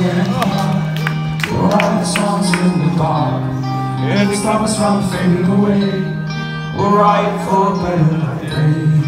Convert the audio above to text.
getting hard. We're writing songs in the dark, and they stop us from fading away. We're right for a better day.